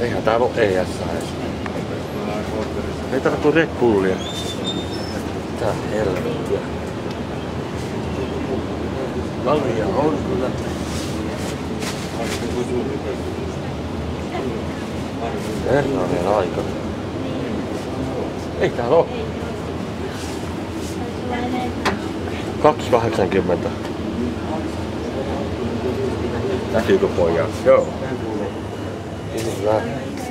Eihän täällä oo ES edes. Ei täällä tuu Red Bullia. Tää helvettiä. Kallia on kyllä. Herranen aika. Ei täällä oo. 2,80. Näkyykö pojat? Joo. Kyllä.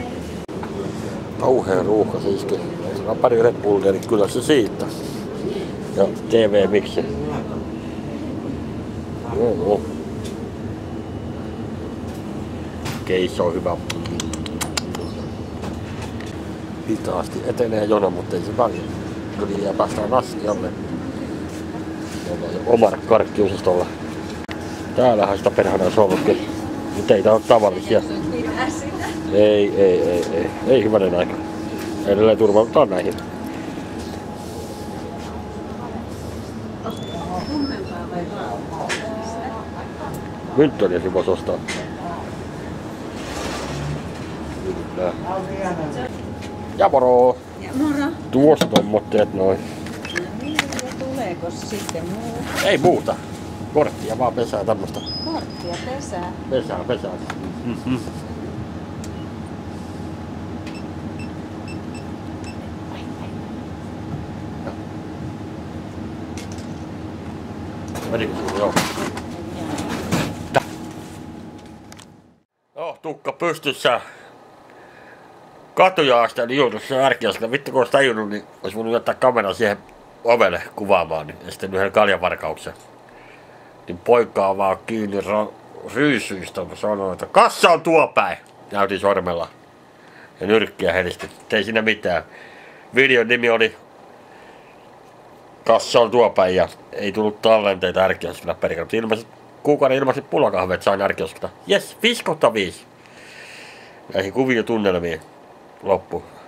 Kauhea ruuhka siiski. On pari Red Bullia, niin kyllä se siitä. Ja TV miksi? Joo. Keis on hyvä. Hitaasti etenee jono, mutta ei se väliä. Kyllä ja päästään astialle. Omar karkkiosastolla. Täällähän sitä perhana on ollutkin. Mutta ei tää oo tavallisia. Ei hyvänen aika. Edelleen turvaudutaan näihin. Mynttöniäkin vois ostaa. Kyllä. Ja moro! Ja moro! Tuosta tommotteet noin. Ja tuleeko sitten muuta? Ei muuta. Korttia vaan pesää tämmöstä. Korttia pesää. Pesää. Menikö sinulla? Joo. No, tukka pystyssä. Katuja-asta oli joutussa ärkiästä. Vittu kun olis tajunnut, niin ois voinut jättää kameran siihen ovelle kuvaamaan. Niin, ja sitten yhden kaljanvarkauksen. Niin poikaa vaan kiinni ryysyistä. Sanoin, että kassa on tuo päin. Näytin sormella. Ja nyrkkiä helisti. Ei siinä mitään. Videon nimi oli Kassa on tuo päin ja ei tullut tallenteita ärkioskilta perkele. Kuukauden ilmaiset pullakahveet sain ärkioskilta. Jes, 5/5. Näihin kuviotunnelmiin loppu.